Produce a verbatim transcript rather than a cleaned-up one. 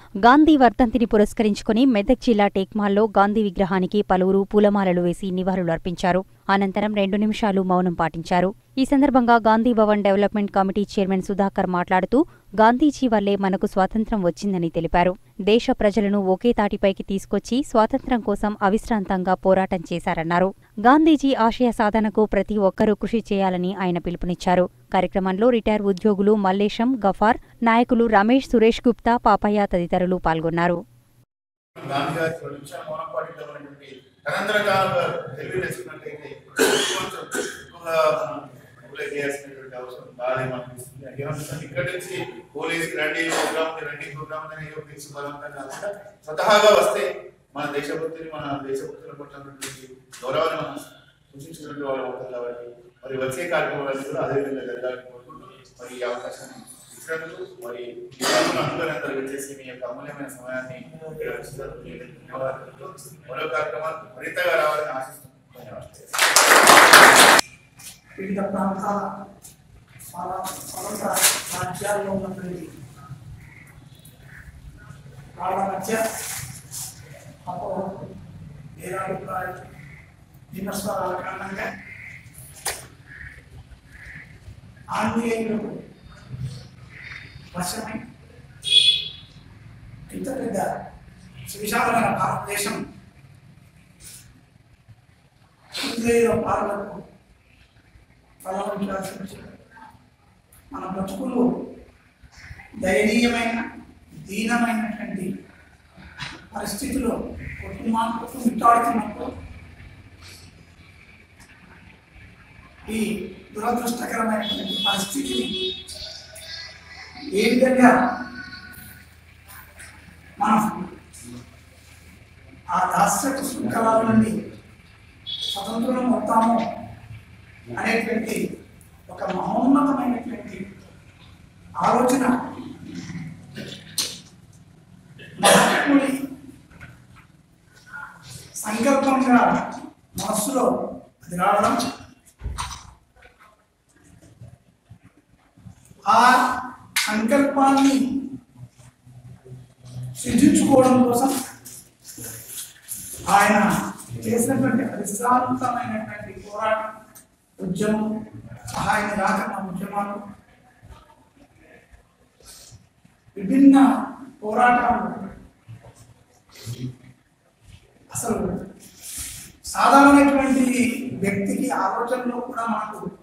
గాంధీ వర్ధంతిని పురస్కరించుకుని మెదక్ జిల్లా టేక్మాల్లో గాంధీ విగ్రహానికి పలువురు పూలమాలలు వేసి నివాళులర్పించారు. అనంతరం రెండు నిమిషాలు మౌనం పాటించారు. ఈ సందర్భంగా Gandhi Bhavan development committee chairman Sudhakar మాట్లాడుతూ గాంధీజీ వల్లే మనకు స్వాతంత్ర్యం వచ్చిందని తెలిపారు. దేశ ప్రజలను ఒకే తాటిపైకి తీసుకొచ్చి స్వాతంత్ర్యం కోసం అవిశ్రాంతంగా పోరాటం చేశారన్నారు. గాంధీజీ ఆశయ సాధనకు ప్రతి ఒక్కరూ కృషి చేయాలని ఆయన పిలుపునిచ్చారు. కార్యక్రమంలో రిటైర్ ఉద్యోగులు మల్లేశం, గఫార్, నాయకులు రమేష్, సురేష్ గుప్తా, పాపయ్య తదితరులు పాల్గొన్నారు. స్వతహాగా వస్తే మన దేశభక్తిని మన దేశభక్తుల పట్ల గౌరవాన్ని మనం సూచించినటువంటి వాళ్ళు అవుతారు. కాబట్టి మరి వచ్చే కార్యక్రమాలను కూడా అదేవిధంగా జరగాలని కోరుకుంటూ మరి ఈ అవకాశాన్ని ఇచ్చినందుకు మరి అందరూ వచ్చేసి మీ యొక్క అమూల్యమైన సమయాన్ని ధన్యవాదాలు. మరో కార్యక్రమాలు మరింతగా రావాలని ఆశిస్తున్నాను. వివిధ ప్రాంతాల స్వతంత్ర రాజ్యాల్లో ఉన్నటువంటి వాళ్ళ మధ్య వేరాభిప్రాయాలు విమర్శనాల కారణంగా ఆంగ్లేయులు వశమై ఇంత పెద్ద సువిశాలమైన భారతదేశం ఆంగ్లేయుల పాలనకు ఫలవంచాల్సి వచ్చింది. మన బ్రతుకులు దయనీయమైన దీనమైనటువంటి పరిస్థితిలో కుటుంబానికి మిట్టాడుతున్నప్పుడు ఈ దురదృష్టకరమైనటువంటి పరిస్థితిని ఏ విధంగా మనం ఆ దాస్యపు శృంఖలాల నుండి స్వతంత్రం అవుతాము అనేటువంటి ఒక మహోన్నతమైనటువంటి ఆలోచన మహాత్ముడి సంకల్పంగా మనస్సులో అది రావడం, ఆ సంకల్పాన్ని సిద్ధించుకోవడం కోసం ఆయన చేసినటువంటి అవిశ్రాంతమైనటువంటి పోరాటం, ఉద్యమం, సహాయ నిరాకరణ ఉద్యమాలు, విభిన్న పోరాటాలు అసలు సాధారణమైనటువంటి వ్యక్తికి ఆలోచనలో కూడా మనకు